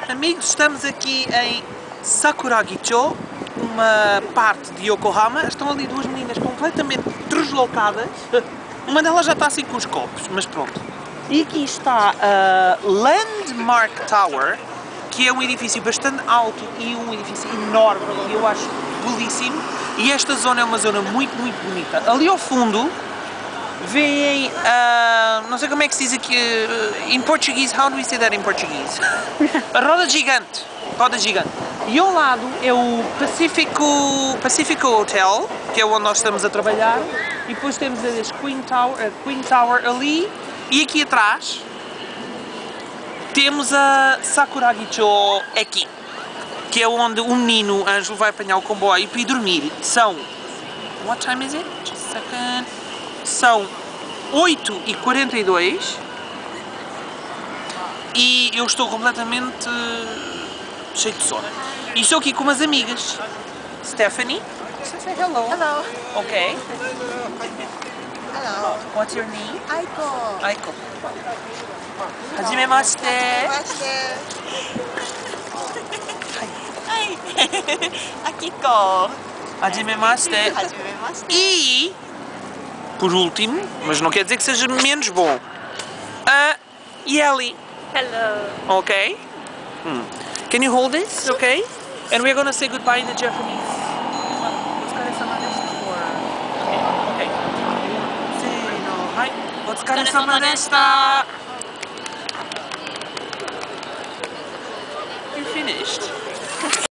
Amigos, estamos aqui em Sakuragicho, uma parte de Yokohama. Estão ali duas meninas completamente deslocadas. Uma delas já está assim com os copos, mas pronto. E aqui está a Landmark Tower, que é um edifício bastante alto e um edifício enorme e eu acho belíssimo. E esta zona é uma zona muito, muito bonita. Ali ao fundo veem, não sei como é que se diz aqui, em português, how do we say that in português? A roda gigante, E ao lado é o Pacifico Hotel, que é onde nós estamos a trabalhar, e depois temos a Queen Tower ali, e aqui atrás temos a Sakuragicho Eki, que é onde o menino Ângelo vai apanhar o comboio para ir dormir. São, what time is it? Just a second. São 8h42 e eu estou completamente cheio de sono. E estou aqui com umas amigas. Stephanie, say hello. Hello. Okay. Hello. What's your name? Aiko. Aiko. Hajimemashite. Hai. Akiko. Hajimemashite. Hajimemashite. E, por último, mas não quer dizer que seja menos bom, a Yeli. Hello. Okay? Can you hold this? Okay? And we're gonna say goodbye in the Japanese. Otsukaresama deshita. Okay. Seino. Hai. Otsukaresama deshita. You're finished.